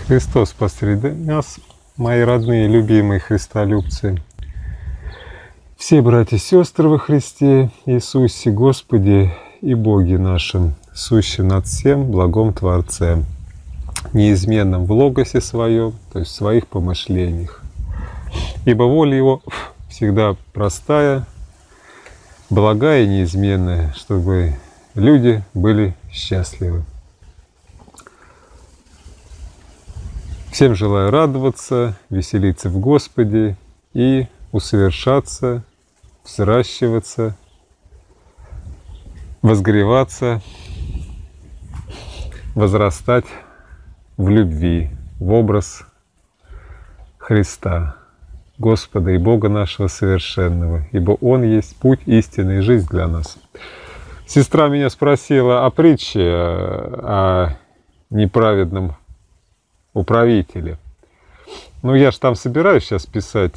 Христос посреди нас, мои родные, любимые христолюбцы. Все братья и сестры во Христе Иисусе, Господе и Боге нашим, сущим над всем благом Творце, неизменным в логосе своем, то есть в своих помышлениях. Ибо воля Его всегда простая, благая и неизменная, чтобы люди были счастливы. Всем желаю радоваться, веселиться в Господе и усовершаться, взращиваться, возгреваться, возрастать в любви, в образ Христа, Господа и Бога нашего совершенного, ибо Он есть путь, истина и жизнь для нас. Сестра меня спросила о притче, о неправедном управителе. Ну, я же там собираюсь сейчас писать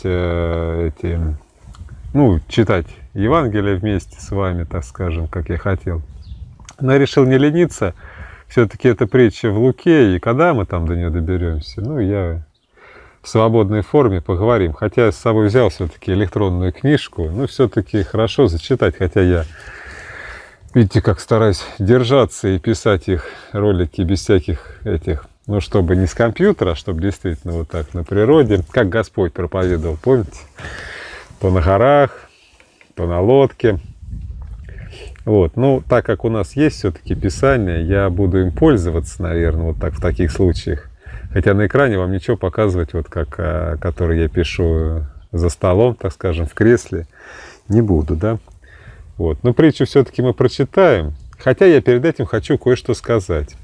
читать Евангелие вместе с вами, так скажем, как я хотел. Но я решил не лениться. Все-таки это притча в Луке, и когда мы там до нее доберемся, я в свободной форме поговорим. Хотя я с собой взял все-таки электронную книжку, все-таки хорошо зачитать, хотя я, видите, как стараюсь держаться и писать их ролики без всяких этих, чтобы не с компьютера, а чтобы действительно вот так на природе, как Господь проповедовал, помните? То на горах, то на лодке. Так как у нас есть все-таки Писание, я буду им пользоваться, наверное, в таких случаях. Хотя на экране вам ничего показывать, который я пишу за столом, так скажем, в кресле, не буду, да? Но притчу все-таки мы прочитаем, хотя я перед этим хочу кое-что сказать.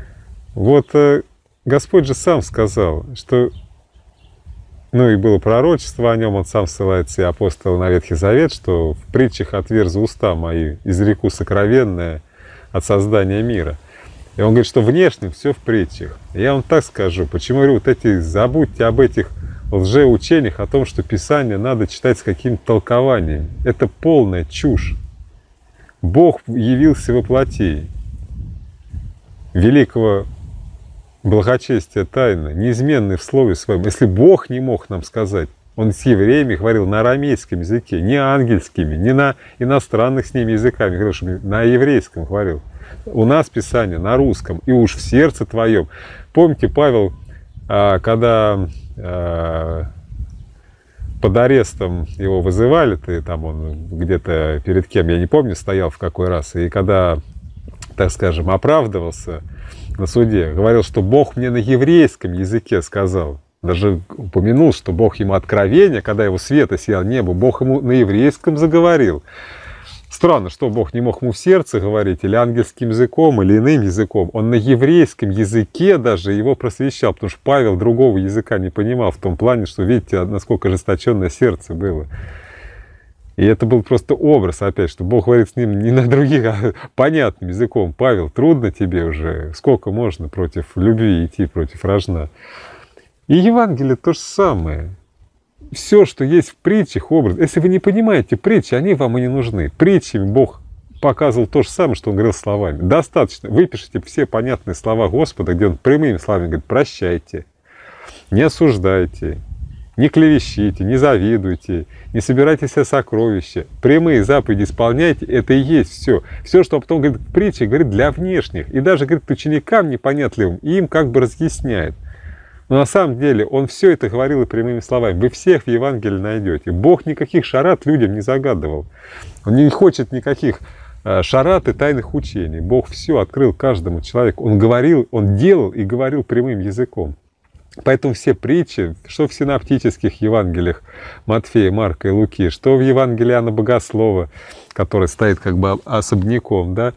Господь же сам сказал, что, и было пророчество о нем, он сам ссылается и апостол на Ветхий Завет, что в притчах отверзу уста мои, изреку сокровенное от создания мира. И он говорит, что внешним все в притчах. И я вам так скажу, почему говорю, забудьте об этих лжеучениях о том, что Писание надо читать с каким-то толкованием. Это полная чушь. Бог явился во плоти, великого благочестия тайны, неизменный в слове своем. Если Бог не мог нам сказать, Он с евреями говорил на арамейском языке, не ангельскими, не на иностранных с ними языками, говорил, что на еврейском говорил. У нас Писание на русском, и уж в сердце твоем. Помните, Павел, когда под арестом его вызывали, там он где-то перед кем, я не помню, стоял в какой раз, и когда, так скажем, оправдывался на суде, говорил, что Бог мне на еврейском языке сказал. Даже упомянул, что Бог ему откровение, когда его свет осиял небо, Бог ему на еврейском заговорил. Странно, что Бог не мог ему в сердце говорить, или ангельским языком, или иным языком. Он на еврейском языке даже его просвещал, потому что Павел другого языка не понимал, в том плане, что, видите, насколько ожесточенное сердце было. И это был просто образ, опять, что Бог говорит с ним не на других, а понятным языком. Павел, трудно тебе уже, сколько можно против любви идти, против рожна. И Евангелие то же самое. Все, что есть в притчах, образ. Если вы не понимаете притчи, они вам и не нужны. Притчами Бог показывал то же самое, что Он говорил словами. Достаточно. Выпишите все понятные слова Господа, где Он прямыми словами говорит: прощайте, не осуждайте, не клевещите, не завидуйте, не собирайте себе сокровища. Прямые заповеди исполняйте, это и есть все. Все, что потом говорит в притче, говорит для внешних. И даже, говорит, ученикам непонятливым, и им как бы разъясняет. Но на самом деле он все это говорил и прямыми словами. Вы всех в Евангелии найдете. Бог никаких шарат людям не загадывал. Он не хочет никаких шарат и тайных учений. Бог все открыл каждому человеку. Он говорил, он делал и говорил прямым языком. Поэтому все притчи, что в синоптических Евангелиях Матфея, Марка и Луки, что в Евангелии Иоанна Богослова, который стоит как бы особняком, да,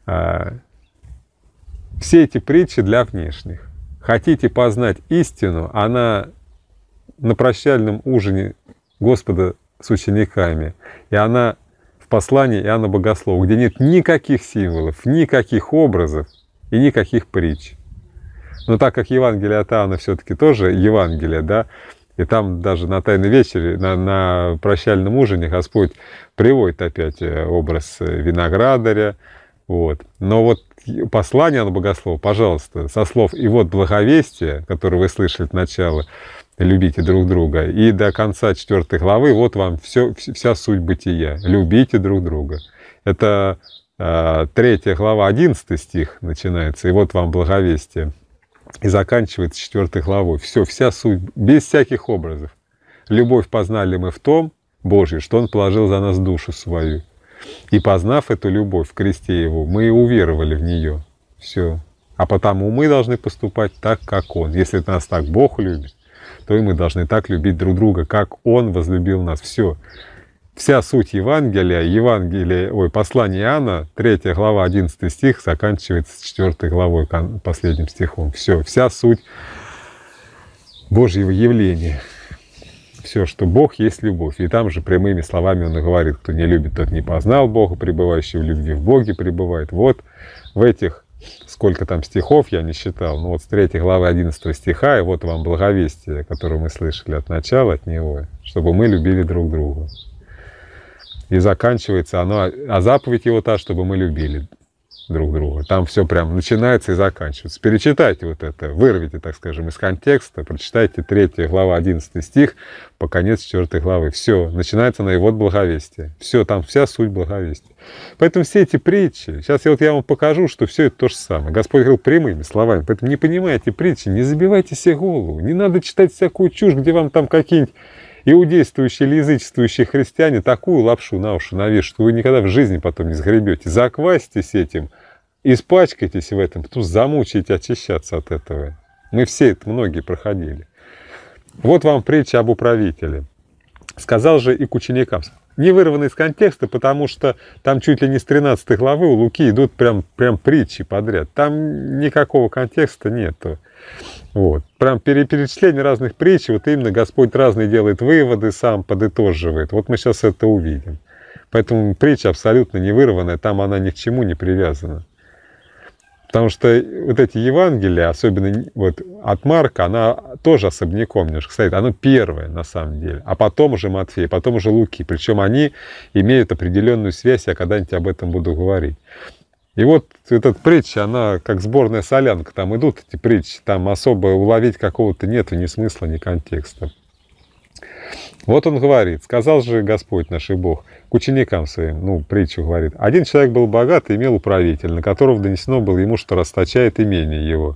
все эти притчи для внешних. Хотите познать истину, она на прощальном ужине Господа с учениками, и она в послании Иоанна Богослова, где нет никаких символов, никаких образов и никаких притч. Но так как Евангелие от Иоанна все-таки тоже Евангелие, да, и там даже на Тайной вечере, на прощальном ужине Господь приводит опять образ виноградаря. Но послание Иоанна Богослова, пожалуйста, со слов «И вот благовестие», которое вы слышали от начала, любите друг друга, и до конца 4 главы, вот вам вся суть бытия. Любите друг друга. Это 3 глава, 11 стих начинается, и вот вам благовестие. И заканчивается 4 главой. Все, вся суть, без всяких образов. Любовь познали мы в том, Божий, что Он положил за нас душу свою. И познав эту любовь в кресте Его, мы и уверовали в нее. Все. А потому мы должны поступать так, как Он. Если нас так Бог любит, то и мы должны так любить друг друга, как Он возлюбил нас. Все. Вся суть послания Иоанна, 3 глава, 11 стих, заканчивается 4 главой, последним стихом. Все. Вся суть Божьего явления. Все, что Бог есть любовь. И там же прямыми словами Он и говорит: кто не любит, тот не познал Бога, пребывающий в любви в Боге пребывает. Вот в этих, сколько там стихов, я не считал, но вот с 3 главы 11 стиха, и вот вам благовестие, которое мы слышали от начала, от него, чтобы мы любили друг друга. И заканчивается оно, а заповедь Его та, чтобы мы любили друг друга. Там все прям начинается и заканчивается. Перечитайте вот это, вырвите, так скажем, из контекста, прочитайте 3 глава, 11 стих, по конец 4 главы. Все, начинается на «И вот благовестие». Все, там вся суть благовестия. Поэтому все эти притчи, сейчас я вам покажу, что все это то же самое. Господь говорил прямыми словами, поэтому не понимаете притчи, не забивайте себе голову, не надо читать всякую чушь, где вам там какие-нибудь иудействующие или язычествующие христиане такую лапшу на уши навешают, что вы никогда в жизни потом не сгребете. Закваситесь этим, испачкайтесь в этом, потом замучаете очищаться от этого. Мы все это, многие проходили. Вот вам притча об управителе. Сказал же и к ученикам. Не вырвано из контекста, потому что там чуть ли не с 13 главы у Луки идут прям притчи подряд. Там никакого контекста нету. Вот. Прям перечисление разных притч, вот именно Господь разные делает выводы, сам подытоживает. Вот мы сейчас это увидим. Поэтому притча абсолютно не вырванная, там она ни к чему не привязана. Потому что вот эти Евангелия, особенно вот от Марка, она тоже особняком немножко стоит. Оно первое на самом деле. А потом уже Матфей, потом уже Луки. Причем они имеют определенную связь, я когда-нибудь об этом буду говорить. И вот эта притча, она как сборная солянка, там идут эти притчи, там особо уловить какого-то нет ни смысла, ни контекста. Вот он говорит: сказал же Господь наш и Бог к ученикам своим, притчу говорит: один человек был богат и имел управителя, на которого донесено было ему, что расточает имение его.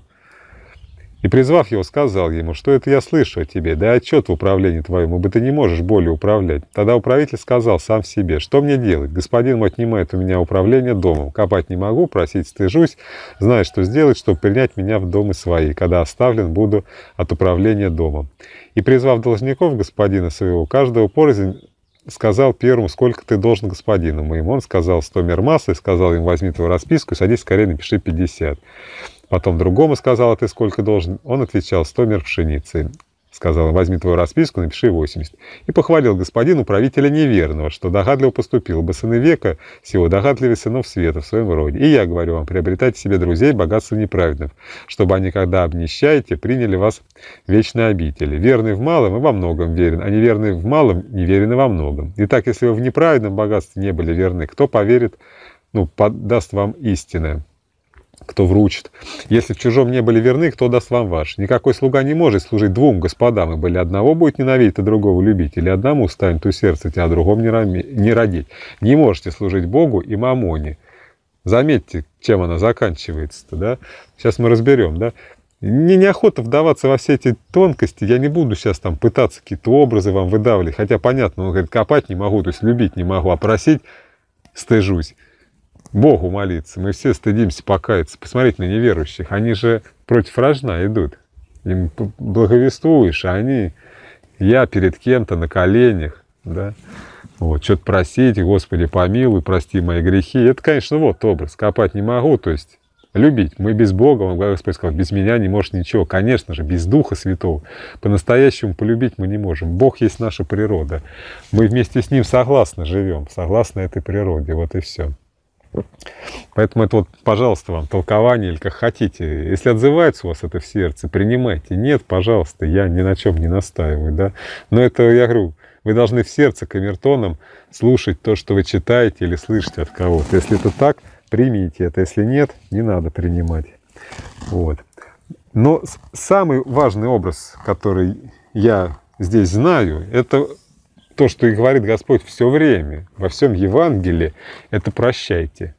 И, призвав его, сказал ему: что это я слышу о тебе? Дай отчет в управлении твоему, ибо ты не можешь более управлять. Тогда управитель сказал сам себе: что мне делать? Господин мой отнимает у меня управление домом. Копать не могу, просить стыжусь, знаю, что сделать, чтобы принять меня в домы свои, когда оставлен буду от управления домом. И, призвав должников господина своего, каждого порознь сказал первому: сколько ты должен господину моему? Он сказал: 100 мер массы, и сказал им: возьми твою расписку, садись скорее, напиши 50. Потом другому сказал: а ты сколько должен? Он отвечал: 100 мер пшеницы. Сказал: возьми твою расписку, напиши 80. И похвалил господин управителя неверного, что догадливо поступил, ибо сыны века сего догадливее сынов света в своем роде. И я говорю вам: приобретайте себе друзей богатства неправедных, чтобы они, когда обнищаете, приняли вас в вечные обители. Верный в малом и во многом верен, а неверный в малом неверен и во многом. Итак, если вы в неправедном богатстве не были верны, кто поверит, даст вам истинное? Кто вручит. Если в чужом не были верны, кто даст вам ваш? Никакой слуга не может служить двум господам, ибо или одного будет ненавидеть, а другого любить, или одному станет усердствовать, а другому не родить. Не можете служить Богу и мамоне. Заметьте, чем она заканчивается-то, да? Сейчас мы разберем, да? Мне неохота вдаваться во все эти тонкости, я не буду сейчас там пытаться какие-то образы вам выдавливать, хотя понятно, он говорит, копать не могу, то есть любить не могу, а просить стыжусь. Богу молиться. Мы все стыдимся покаяться. Посмотрите на неверующих. Они же против рожна идут. Им благовествуешь, а они... Я перед кем-то на коленях. Да? Вот, что-то просить. Господи, помилуй, прости мои грехи. Это, конечно, вот образ. Копать не могу. То есть любить. Мы без Бога, Господь сказал, без меня не можешь ничего. Конечно же, без Духа Святого. По-настоящему полюбить мы не можем. Бог есть наша природа. Мы вместе с Ним согласно живем. Согласно этой природе. Вот и все. Поэтому это вот, пожалуйста, вам толкование или как хотите. Если отзывается у вас это в сердце, принимайте. Нет, пожалуйста, я ни на чем не настаиваю, да. Но это, я говорю, вы должны в сердце камертоном слушать то, что вы читаете или слышите от кого-то. Если это так, примите это. Если нет, не надо принимать. Вот. Но самый важный образ, который я здесь знаю, это то, что и говорит Господь все время, во всем Евангелии, это «прощайте».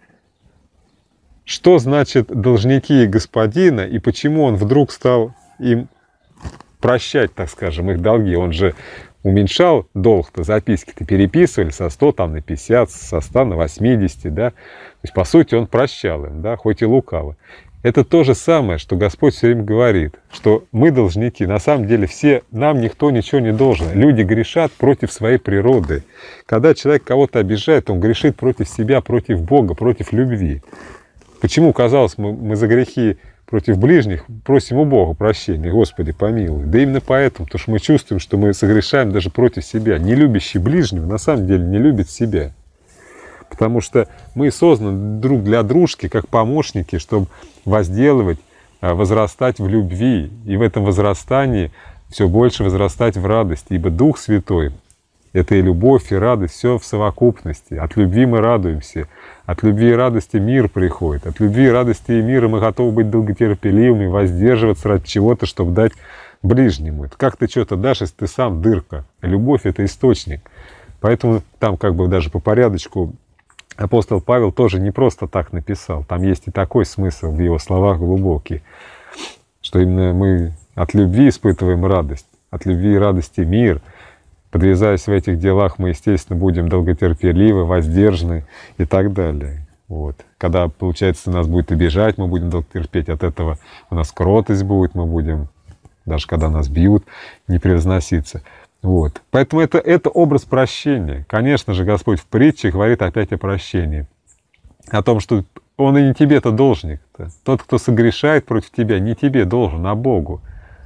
Что значит должники Господина и почему Он вдруг стал им прощать, так скажем, их долги? Он же уменьшал долг-то, записки-то переписывали со 100 там, на 50, со 100 на 80, да? То есть, по сути, Он прощал им, да, хоть и лукаво. Это то же самое, что Господь все время говорит, что мы должники. На самом деле все, нам никто ничего не должен. Люди грешат против своей природы. Когда человек кого-то обижает, он грешит против себя, против Бога, против любви. Почему, казалось, мы за грехи против ближних просим у Бога прощения? Господи, помилуй. Да именно поэтому, потому что мы чувствуем, что мы согрешаем даже против себя. Не любящий ближнего на самом деле не любит себя. Потому что мы созданы друг для дружки, как помощники, чтобы возделывать, возрастать в любви. И в этом возрастании все больше возрастать в радости. Ибо Дух Святой — это и любовь, и радость, все в совокупности. От любви мы радуемся. От любви и радости мир приходит. От любви и радости и мира мы готовы быть долготерпеливыми, воздерживаться ради чего-то, чтобы дать ближнему. Это как ты что-то дашь, если ты сам дырка. Любовь — это источник. Поэтому там как бы даже по порядочку апостол Павел тоже не просто так написал. Там есть и такой смысл в его словах глубокий, что именно мы от любви испытываем радость, от любви и радости мир. Подвязаясь в этих делах, мы, естественно, будем долготерпеливы, воздержаны и так далее. Вот. Когда, получается, нас будет обижать, мы будем долготерпеть. От этого у нас кротость будет, мы будем, даже когда нас бьют, не превозноситься. Вот. Поэтому это образ прощения. Конечно же, Господь в притче говорит опять о прощении. О том, что Он и не тебе-то должник. Тот, кто согрешает против тебя, не тебе должен, а Богу.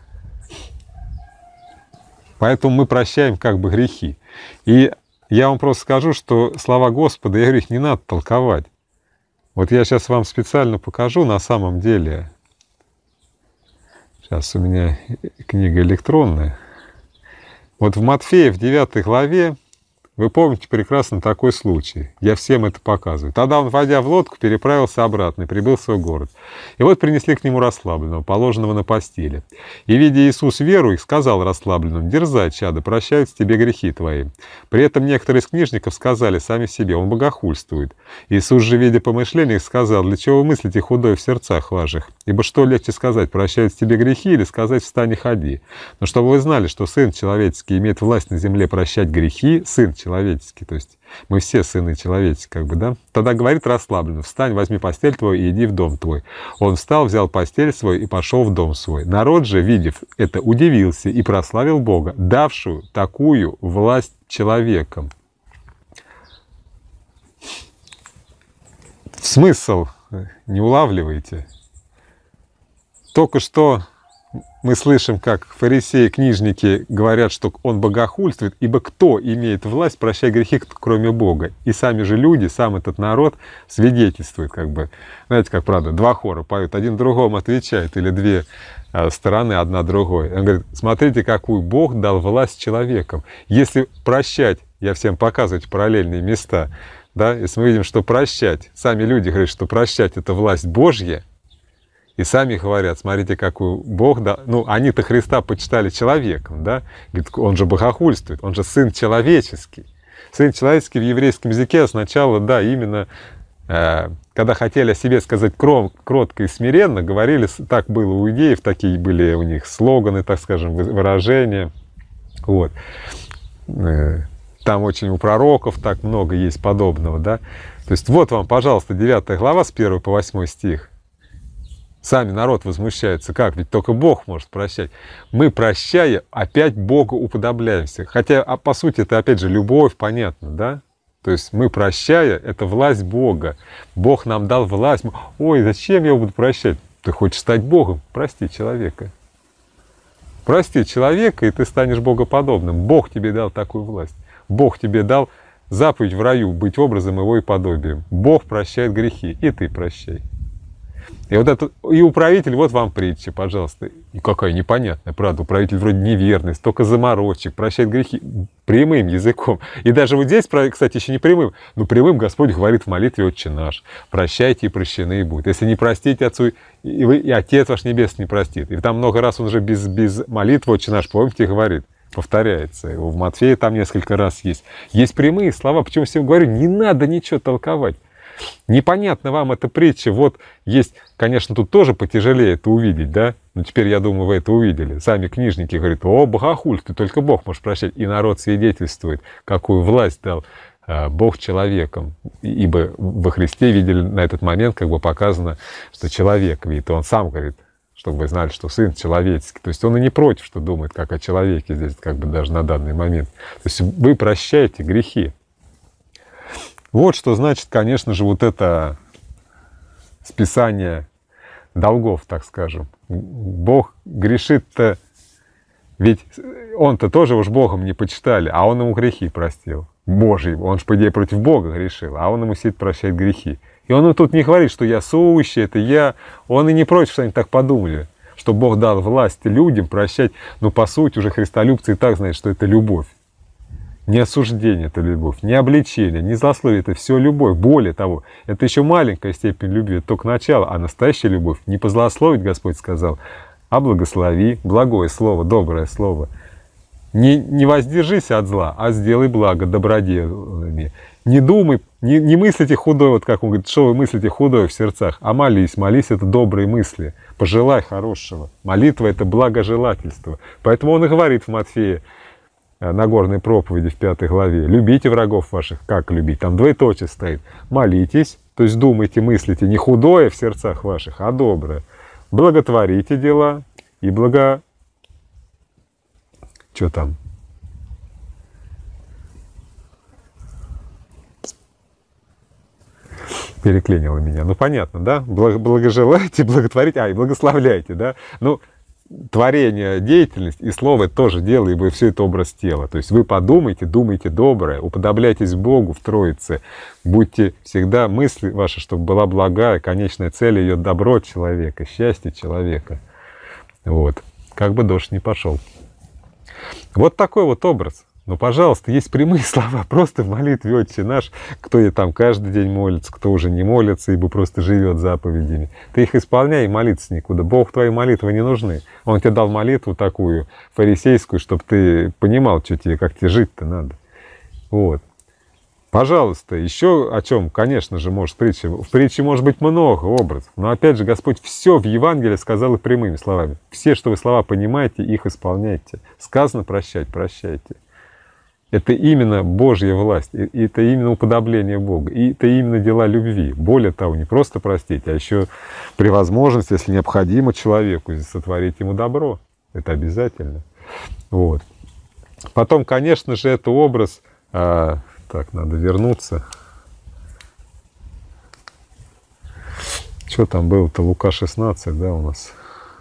Поэтому мы прощаем как бы грехи. И я вам просто скажу, что слова Господа, я говорю, их не надо толковать. Вот я сейчас вам специально покажу на самом деле. Сейчас у меня книга электронная. Вот в Матфея, в 9 главе, вы помните прекрасно такой случай. Я всем это показываю. Тогда он, войдя в лодку, переправился обратно и прибыл в свой город. И вот принесли к нему расслабленного, положенного на постели. И, видя Иисус веру их, сказал расслабленному: «Дерзай, чадо, прощаются тебе грехи твои». При этом некоторые из книжников сказали сами себе: «Он богохульствует». Иисус же, видя помышления их, сказал: «Для чего вы мыслите худое в сердцах ваших? Ибо что легче сказать: прощаются тебе грехи, или сказать: встань и ходи? Но чтобы вы знали, что Сын Человеческий имеет власть на земле прощать грехи, Сын Человеческий». То есть мы все сыны человеческие, как бы, да? Тогда говорит расслабленно: «Встань, возьми постель твою и иди в дом твой». Он встал, взял постель свою и пошел в дом свой. Народ же, видев это, удивился и прославил Бога, давшую такую власть человекам. Смысл не улавливаете? Только что мы слышим, как фарисеи, книжники говорят, что он богохульствует, ибо кто имеет власть прощать грехи, кроме Бога? И сами же люди, сам этот народ свидетельствует, как бы, знаете, как правда, два хора поют, один другому отвечает, или две стороны, одна другой. Он говорит: смотрите, какую Бог дал власть человекам. Если прощать, я всем показываю параллельные места, да, если мы видим, что прощать, сами люди говорят, что прощать — это власть Божья, и сами говорят: смотрите, какую Бог дал. Ну, они-то Христа почитали человеком, да? Говорит, он же богохульствует, он же Сын Человеческий. Сын Человеческий в еврейском языке означало, да, именно, когда хотели о себе сказать кротко и смиренно, говорили, так было у иудеев, такие были у них слоганы, так скажем, выражения. Вот. Там очень у пророков так много есть подобного, да? То есть вот вам, пожалуйста, 9 глава с 1 по 8 стих. Сами народ возмущается. Как? Ведь только Бог может прощать. Мы, прощая, опять Богу уподобляемся. Хотя, по сути, это опять же любовь, понятно, да? То есть мы, прощая, это власть Бога. Бог нам дал власть. Ой, зачем я его буду прощать? Ты хочешь стать Богом? Прости человека. Прости человека, и ты станешь богоподобным. Бог тебе дал такую власть. Бог тебе дал заповедь в раю быть образом его и подобием. Бог прощает грехи, и ты прощай. И вот это, и управитель, вот вам притча, пожалуйста. И какая непонятная, правда, управитель вроде неверный, столько заморочек, прощает грехи прямым языком. И даже вот здесь, кстати, еще не прямым, но прямым Господь говорит в молитве «Отче наш». Прощайте, и прощены будут. Если не простите Отцу, и Отец ваш Небесный не простит. И там много раз он уже без молитвы «Отче наш», помните, говорит. Повторяется. В Матфея там несколько раз есть. Есть прямые слова. Почему всем говорю, не надо ничего толковать. Непонятно вам эта притча. Вот есть, конечно, тут тоже потяжелее это увидеть, да? Но теперь, я думаю, вы это увидели. Сами книжники говорят, о, богохуль, ты только Бог можешь прощать. И народ свидетельствует, какую власть дал Бог человеком. Ибо во Христе видели на этот момент, как бы показано, что человек видит. Он сам говорит, чтобы вы знали, что Сын человеческий. То есть он и не против, что думает, как о человеке здесь, как бы даже на данный момент. То есть вы прощаете грехи. Вот что значит, конечно же, вот это списание долгов, так скажем. Бог грешит-то, ведь он-то тоже уж Богом не почитали, а он ему грехи простил. Божий, он же, по идее, против Бога грешил, а он ему сидит, прощает грехи. И он тут не говорит, что я сущий, это я. Он и не против, что они так подумали, что Бог дал власть людям прощать. Но по сути уже христолюбцы и так знают, что это любовь. Не осуждение — это любовь, не обличение, не злословие — это все любовь. Более того, это еще маленькая степень любви, это только начало, а настоящая любовь не позлословить, Господь сказал, а благослови, благое слово, доброе слово. Не воздержись от зла, а сделай благо доброделами. Не думай, не мыслите худое, вот как он говорит, что вы мыслите худое в сердцах, а молись. Молись — это добрые мысли, пожелай хорошего. Молитва — это благожелательство. Поэтому он и говорит в Матфея, Нагорной проповеди в 5 главе, любите врагов ваших. Как любить? Там двоеточие стоит. Молитесь, то есть думайте, мыслите не худое в сердцах ваших, а доброе. Благотворите дела и Что там? Переклинило меня. Ну, понятно, да? Благожелайте, благотворите, и благословляйте, да? Ну, творение, деятельность и слово — это тоже дело, ибо все это образ тела. То есть вы подумайте, думайте доброе, уподобляйтесь Богу в Троице. Будьте всегда мысли ваши, чтобы была благая, конечная цель ее — добро человека, счастье человека. Вот. Как бы дождь не пошел. Вот такой вот образ. Но, пожалуйста, есть прямые слова, просто в молитве «Отче наш», кто и там каждый день молится, кто уже не молится, ибо просто живет заповедями. Ты их исполняй, и молиться никуда. Бог твои молитвы не нужны. Он тебе дал молитву такую, фарисейскую, чтобы ты понимал, что тебе, как тебе жить-то надо. Вот. Пожалуйста, еще о чем, конечно же, может притча. В притче может быть много образов. Но опять же, Господь все в Евангелии сказал и прямыми словами. Все, что вы слова понимаете, их исполняйте. Сказано прощать, прощайте. Это именно Божья власть, и это именно уподобление Бога, и это именно дела любви. Более того, не просто простить, а еще при возможности, если необходимо человеку, сотворить ему добро. Это обязательно. Вот. Потом, конечно же, это образ... Так, надо вернуться. Что там было-то? Лука 16, да, у нас?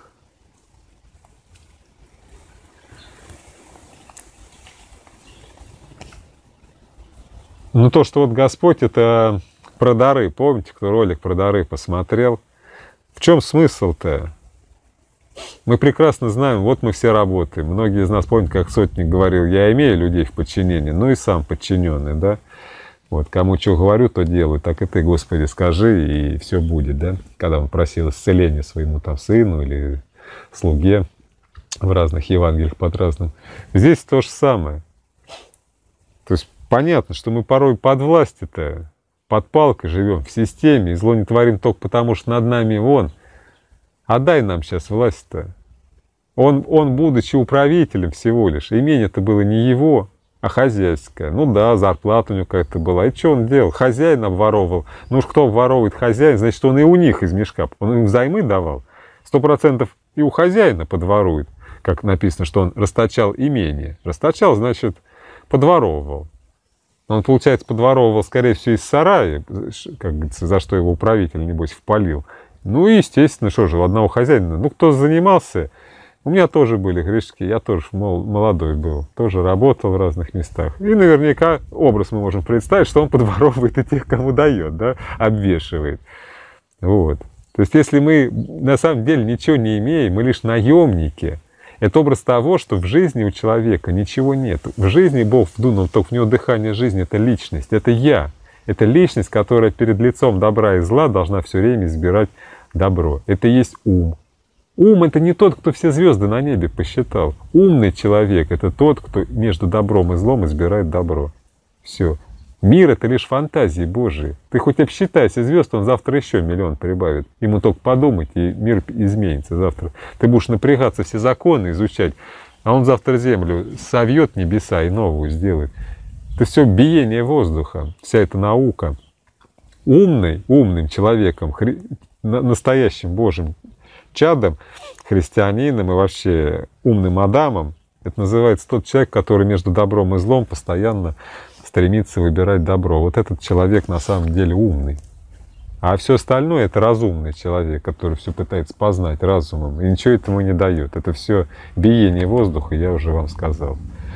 Ну, то, что вот Господь, это про дары. Помните, кто ролик про дары посмотрел? В чем смысл-то? Мы прекрасно знаем, вот мы все работаем. Многие из нас помнят, как Сотник говорил, я имею людей в подчинении, ну и сам подчиненный, да? Вот, кому что говорю, то делаю. Так и ты, Господи, скажи, и все будет, да? Когда он просил исцеления своему там сыну или слуге в разных Евангелиях под разным. Здесь то же самое. То есть понятно, что мы порой под властью-то, под палкой живем, в системе, и зло не творим только потому, что над нами Он. Отдай нам сейчас власть-то. Он, будучи управителем всего лишь, имение-то было не его, а хозяйское. Ну да, зарплата у него какая-то была. И что он делал? Хозяин обворовывал. Ну уж кто обворовывает хозяин, значит, он и у них из мешка. Он им взаймы давал. 100% и у хозяина подворует. Как написано, что он расточал имение. Расточал, значит, подворовывал. Он, получается, подворовывал, скорее всего, из сарая, как говорится, за что его управитель, небось, впалил. Ну и, естественно, что же, у одного хозяина, ну, кто занимался, у меня тоже были грешки, я тоже молодой был, тоже работал в разных местах. И наверняка образ мы можем представить, что он подворовывает и тех, кому дает, да, обвешивает. Вот. То есть если мы на самом деле ничего не имеем, мы лишь наемники, это образ того, что в жизни у человека ничего нет. В жизни Бог вдунул, только в него дыхание жизни — это личность, это я. Это личность, которая перед лицом добра и зла должна все время избирать добро. Это и есть ум. Ум — это не тот, кто все звезды на небе посчитал. Умный человек — это тот, кто между добром и злом избирает добро. Все. Мир — это лишь фантазии Божии. Ты хоть обсчитайся звезд, он завтра еще миллион прибавит. Ему только подумать, и мир изменится завтра. Ты будешь напрягаться, все законы изучать, а он завтра землю совьет небеса и новую сделает. Это все биение воздуха, вся эта наука. Умным человеком, настоящим Божьим чадом, христианином и вообще умным Адамом, это называется тот человек, который между добром и злом постоянно стремится выбирать добро. Вот этот человек на самом деле умный. А все остальное — это разумный человек, который все пытается познать разумом, и ничего этому не дает. Это все биение воздуха, я уже вам сказал.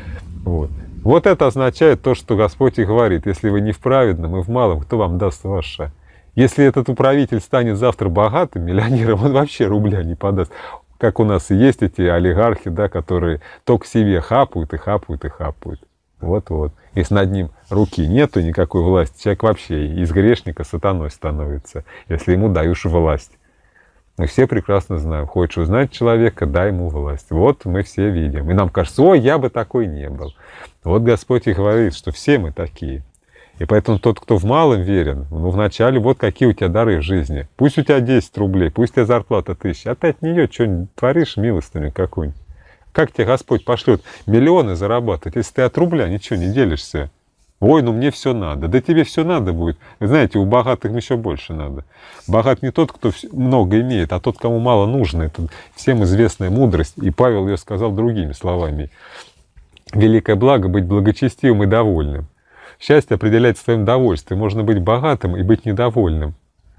Вот это означает то, что Господь и говорит: если вы не в праведном и в малом, кто вам даст ваше? Если этот управитель станет завтра богатым миллионером, он вообще рубля не подаст. Как у нас и есть эти олигархи, да, которые только себе хапают и хапают и хапают. Вот. Если над ним руки нету, никакой власти, человек вообще из грешника сатаной становится, если ему даешь власть. Мы все прекрасно знаем: хочешь узнать человека, дай ему власть. Вот мы все видим. И нам кажется: ой, я бы такой не был. Вот Господь и говорит, что все мы такие. И поэтому тот, кто в малом верен, вначале вот какие у тебя дары в жизни. Пусть у тебя 10 рублей, пусть у тебя зарплата 1000, а ты от нее что-нибудь творишь, милостыню какую-нибудь. Как тебе Господь пошлет миллионы зарабатывать, если ты от рубля ничего не делишься? Ой, мне все надо. Да тебе все надо будет. Вы знаете, у богатых еще больше надо. Богат не тот, кто много имеет, а тот, кому мало нужно. Это всем известная мудрость. И Павел ее сказал другими словами. Великое благо — быть благочестивым и довольным. Счастье определяется своим довольствием. Можно быть богатым и быть недовольным.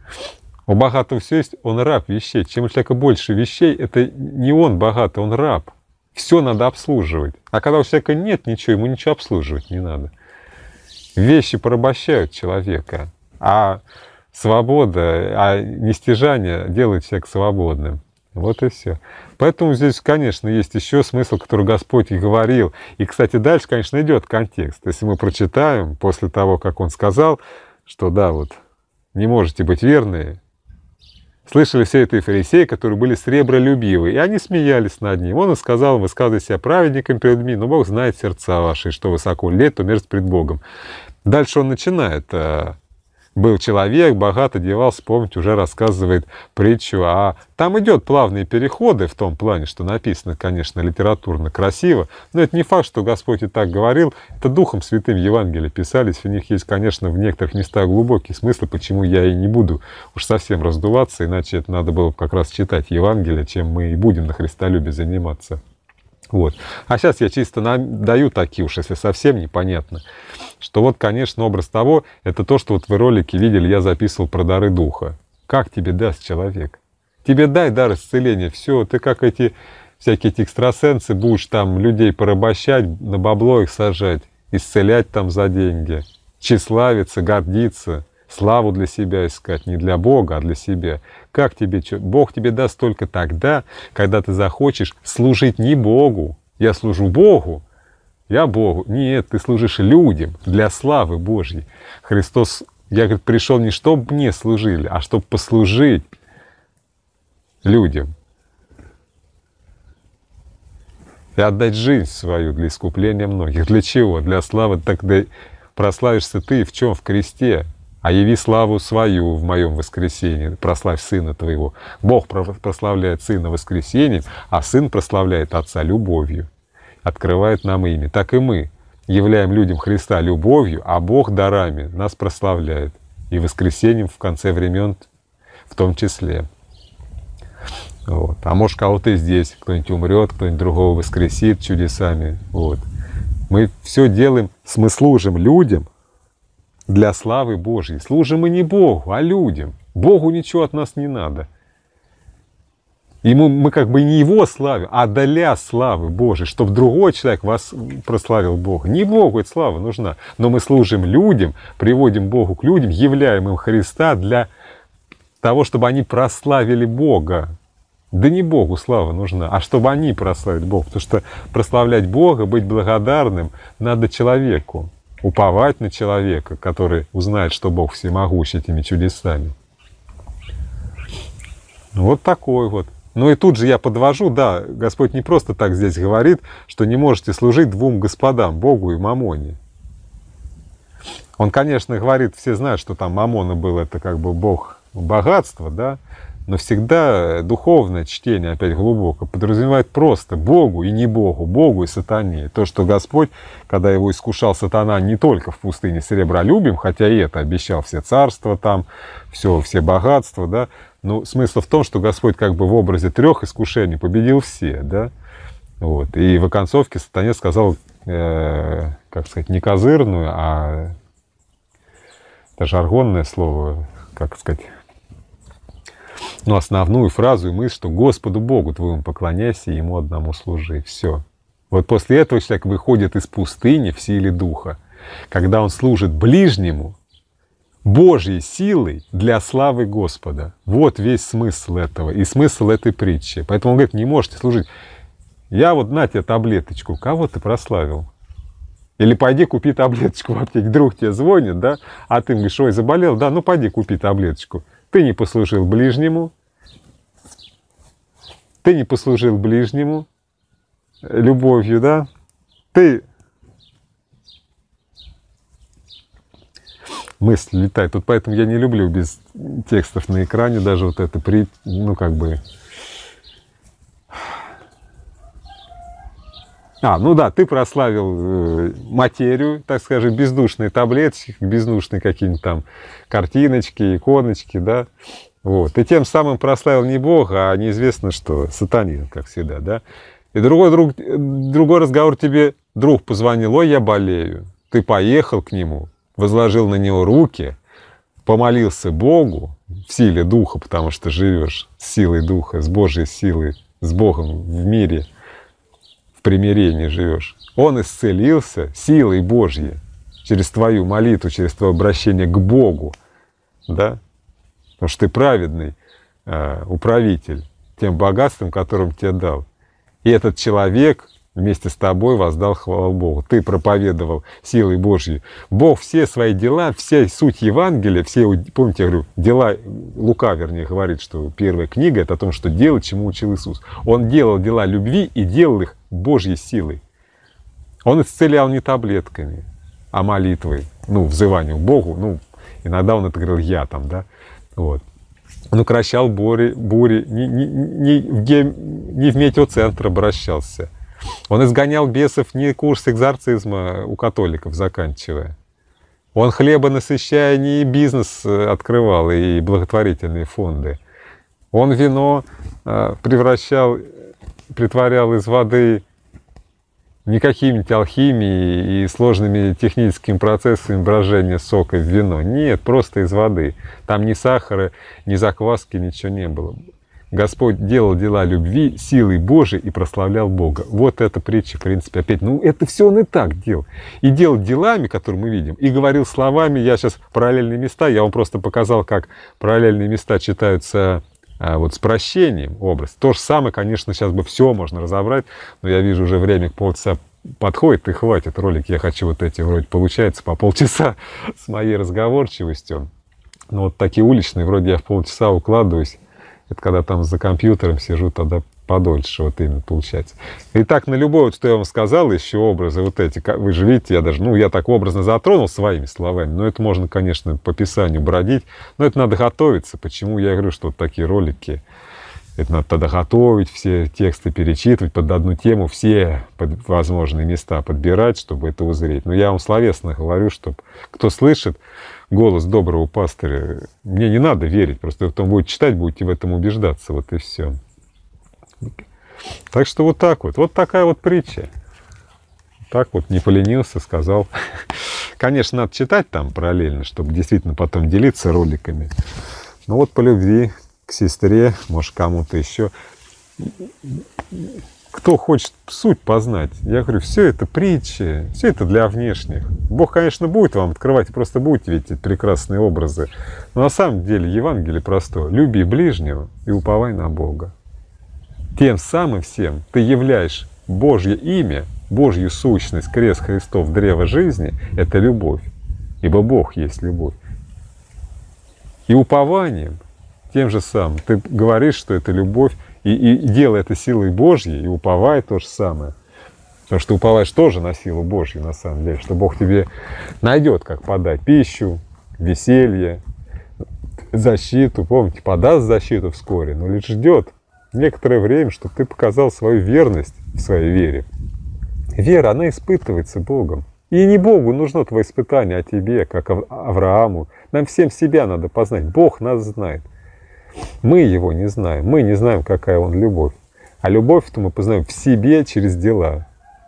У богатого все есть, он раб вещей. Чем у человека больше вещей, это не он богатый, он раб. Все надо обслуживать. А когда у человека нет ничего, ему ничего обслуживать не надо. Вещи порабощают человека, а свобода, а нестяжание делает человека свободным. Вот и все. Поэтому здесь, конечно, есть еще смысл, который Господь и говорил. И, кстати, дальше, конечно, идет контекст. Если мы прочитаем после того, как Он сказал, что да, вот, не можете быть верны, слышали все это и фарисеи, которые были сребролюбивы, и они смеялись над ним. Он и сказал: высказывай себя праведником перед людьми, но Бог знает сердца ваши, что высоко лет, то мерзость пред Богом. Дальше он начинает. Был человек, богат одевался, помните, уже рассказывает притчу. А там идет плавные переходы в том плане, что написано, конечно, литературно красиво, но это не факт, что Господь и так говорил. Это Духом Святым Евангелия писались. В них есть, конечно, в некоторых местах глубокий смысл, почему я и не буду уж совсем раздуваться, иначе это надо было как раз читать Евангелие, чем мы и будем на христолюбии заниматься. Вот. А сейчас я чисто даю такие уж, если совсем непонятно, что вот, конечно, образ того, это то, что вот вы ролики видели, я записывал про дары духа. Как тебе даст человек? Тебе дай дар исцеления, все, ты как эти всякие эти экстрасенсы будешь там людей порабощать, на бабло их сажать, исцелять там за деньги, тщеславиться, гордиться, славу для себя искать, не для Бога, а для себя. Как тебе что? Бог тебе даст только тогда, когда ты захочешь служить не Богу. Я служу Богу, я Богу. Нет, ты служишь людям для славы Божьей. Христос, я, говорит, пришел не чтобы мне служили, а чтобы послужить людям. И отдать жизнь свою для искупления многих. Для чего? Для славы. Тогда прославишься ты в чем? В кресте. А яви славу свою в моем воскресении, прославь Сына Твоего. Бог прославляет Сына воскресением, а Сын прославляет Отца любовью, открывает нам имя. Так и мы являем людям Христа любовью, а Бог дарами нас прославляет. И воскресением в конце времен в том числе. Вот. А может, кого-то здесь, кто-нибудь умрет, кто-нибудь другого воскресит чудесами. Вот. Мы все делаем, мы служим людям, для славы Божьей. Служим мы не Богу, а людям. Богу ничего от нас не надо. И мы как бы не Его славим, а для славы Божьей, чтобы другой человек вас прославил Бога. Не Богу эта слава нужна, но мы служим людям, приводим Богу к людям, являем им Христа для того, чтобы они прославили Бога. Да не Богу слава нужна, а чтобы они прославили Бога. Потому что прославлять Бога, быть благодарным надо человеку. Уповать на человека, который узнает, что Бог всемогущ этими чудесами. Вот такой вот. Ну и тут же я подвожу, да, Господь не просто так здесь говорит, что не можете служить двум господам, Богу и Мамоне. Он, конечно, говорит, все знают, что там Мамона был, это как бы бог богатства, да, но всегда духовное чтение, опять глубоко, подразумевает просто Богу и не Богу, Богу и сатане. То, что Господь, когда его искушал сатана не только в пустыне сребролюбием, хотя и это обещал все царства там, все богатства, да, но смысл в том, что Господь как бы в образе 3 искушений победил все, да, вот. И в оконцовке сатане сказал, как сказать, не козырную, а это жаргонное слово, как сказать, ну, основную фразу и мысль, что Господу Богу твоему поклоняйся и Ему одному служи. Все. Вот после этого человек выходит из пустыни в силе Духа, когда он служит ближнему Божьей силой для славы Господа. Вот весь смысл этого и смысл этой притчи. Поэтому он говорит, не можете служить. Я вот на тебе таблеточку, кого ты прославил? Или пойди купи таблеточку в аптеке. Друг тебе звонит, да? А ты говоришь, ой, заболел, да? Ну пойди купи таблеточку. Ты не послужил ближнему. Ты не послужил ближнему любовью, да? Ты... Мысль летает. Тут поэтому я не люблю без текстов на экране даже вот это, ну как бы... Ну да, ты прославил материю, так скажем, бездушные таблетки, бездушные какие-нибудь там картиночки, иконочки, да, вот. И тем самым прославил не Бога, а неизвестно что, сатанизм, как всегда, да. И другой разговор тебе друг позвонил, ой, я болею. Ты поехал к нему, возложил на него руки, помолился Богу в силе Духа, потому что живешь с силой Духа, с Божьей силой, с Богом в мире, примирении живешь. Он исцелился силой Божьей через твою молитву, через твое обращение к Богу, да? Потому что ты праведный управитель тем богатством, которым тебе дал. И этот человек вместе с тобой воздал хвалу Богу. Ты проповедовал силой Божьей. Бог все свои дела, вся суть Евангелия, все, помните, я говорю, дела, Лука, вернее, говорит, что первая книга — это о том, что делать, чему учил Иисус. Он делал дела любви и делал их Божьей силой. Он исцелял не таблетками, а молитвой, взыванием к Богу. Иногда он это говорил я там, да, вот. Он укращал бури, не в метеоцентр обращался. Он изгонял бесов не курс экзорцизма у католиков заканчивая. Он хлеба насыщая не бизнес открывал и благотворительные фонды. Он вино притворял из воды не какими-нибудь алхимией и сложными техническими процессами брожения сока в вино. Нет, просто из воды. Там ни сахара, ни закваски, ничего не было. Господь делал дела любви силой Божией и прославлял Бога. Вот эта притча, в принципе, опять, это все он и так делал. И делал делами, которые мы видим, и говорил словами, я сейчас параллельные места, я вам просто показал, как параллельные места читаются вот с прощением, образ. То же самое, конечно, сейчас бы все можно разобрать, но я вижу, уже время к полчаса подходит, и хватит ролик. Я хочу вот эти, вроде получается, по полчаса с моей разговорчивостью. Но вот такие уличные, вроде я в полчаса укладываюсь. Это когда там за компьютером сижу, тогда подольше, вот именно получается. Итак, на любое, вот, что я вам сказал, еще образы вот эти, вы же видите, я даже, я так образно затронул своими словами, но это можно, конечно, по Писанию бродить, но это надо готовиться. Почему я говорю, что вот такие ролики, это надо тогда готовить, все тексты перечитывать, под одну тему все возможные места подбирать, чтобы это узреть. Но я вам словесно говорю, чтобы кто слышит голос доброго пастыря, мне не надо верить, просто потом будет читать, будете в этом убеждаться, вот и все. Так что вот так вот. Вот такая вот притча. Так вот, не поленился, сказал. Конечно, надо читать там параллельно, чтобы действительно потом делиться роликами. Но вот по любви к сестре, может, кому-то еще. кто хочет суть познать, я говорю, все это притчи, все это для внешних. Бог, конечно, будет вам открывать, просто будете видеть эти прекрасные образы. Но на самом деле Евангелие простое. Люби ближнего и уповай на Бога. Тем самым всем ты являешь Божье имя, Божью сущность, крест Христов, древо жизни — это любовь. Ибо Бог есть любовь. И упованием тем же самым ты говоришь, что это любовь, и делай это силой Божьей, и уповай то же самое. Потому что уповаешь тоже на силу Божью, на самом деле, что Бог тебе найдет, как подать пищу, веселье, защиту. Помните, подаст защиту вскоре, но лишь ждет некоторое время, чтобы ты показал свою верность в своей вере. Вера, она испытывается Богом. И не Богу нужно твое испытание, а тебе, как Аврааму. Нам всем себя надо познать. Бог нас знает. Мы Его не знаем. Мы не знаем, какая Он любовь. А любовь-то мы познаем в себе через дела.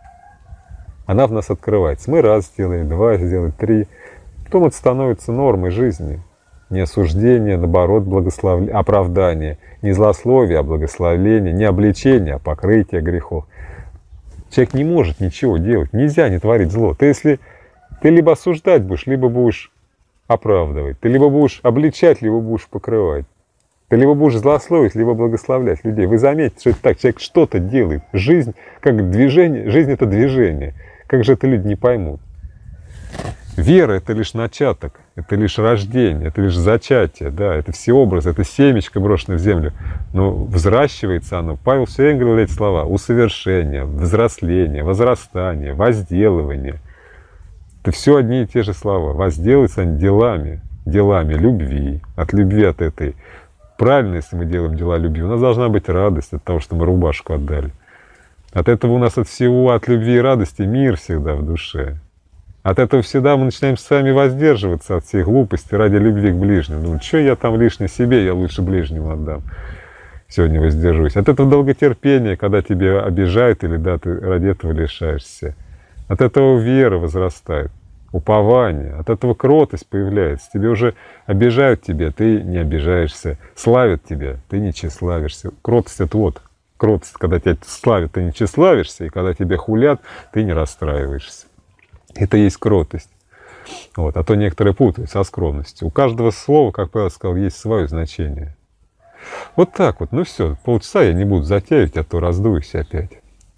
Она в нас открывается. Мы раз сделаем, два сделаем, три. Потом это становится нормой жизни. Не осуждение, наоборот, благословение, оправдание. Не злословие, а благословение. Не обличение, а покрытие грехов. Человек не может ничего делать. Нельзя не творить зло. Ты либо осуждать будешь, либо будешь оправдывать. Ты либо будешь обличать, либо будешь покрывать. Ты либо будешь злословить, либо благословлять людей. Вы заметите, что это так. Человек что-то делает. Жизнь как движение. Жизнь — это движение. Как же это люди не поймут? Вера — это лишь начаток, это лишь рождение, это лишь зачатие, да, это все образы, это семечко, брошенное в землю. Но взращивается оно. Павел все время говорил эти слова: усовершение, взросление, возрастание, возделывание. Это все одни и те же слова. Возделываются они делами любви. От любви от этой. Правильно, если мы делаем дела любви, у нас должна быть радость от того, что мы рубашку отдали. От этого у нас от всего, от любви и радости мир всегда в душе. От этого всегда мы начинаем сами воздерживаться от всей глупости ради любви к ближнему. Думаю, что я там лишнее себе, я лучше ближнему отдам. Сегодня воздержусь. От этого долготерпения, когда тебя обижают, или да, ты ради этого лишаешься. От этого вера возрастает, упование. От этого кротость появляется. Тебе уже обижают тебя, ты не обижаешься. Славят тебя, ты не тщеславишься. Кротость — это вот. Кротость, когда тебя славят, ты не тщеславишься, и когда тебя хулят, ты не расстраиваешься. Это и есть кротость. Вот. А то некоторые путают со скромностью. У каждого слова, как Павел сказал, есть свое значение. Вот так вот. Ну все, полчаса я не буду затягивать, а то раздуюсь опять.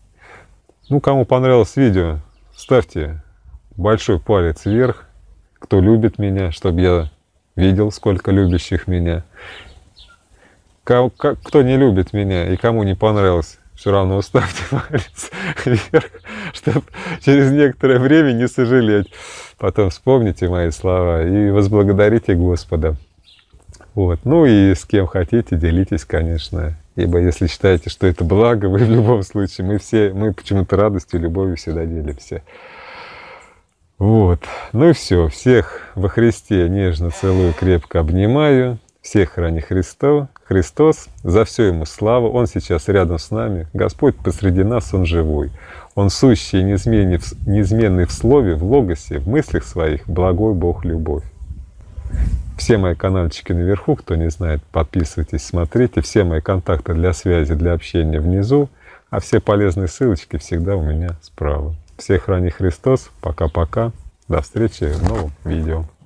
Ну, кому понравилось видео, ставьте большой палец вверх. Кто любит меня, чтобы я видел, сколько любящих меня. Кто не любит меня и кому не понравилось, все равно ставьте палец вверх, чтобы через некоторое время не сожалеть. Потом вспомните мои слова и возблагодарите Господа. Вот. Ну и с кем хотите, делитесь, конечно. Ибо если считаете, что это благо, вы в любом случае, мы почему-то радостью и любовью всегда делимся. Вот. Ну и все. Всех во Христе нежно целую, крепко обнимаю. Всех храни Христос, за все Ему слава. Он сейчас рядом с нами. Господь посреди нас, Он живой. Он сущий и неизменный в слове, в логосе, в мыслях своих, благой Бог, любовь. Все мои канальчики наверху, кто не знает, подписывайтесь, смотрите. Все мои контакты для связи, для общения внизу, а все полезные ссылочки всегда у меня справа. Всех храни Христос. Пока-пока. До встречи в новом видео.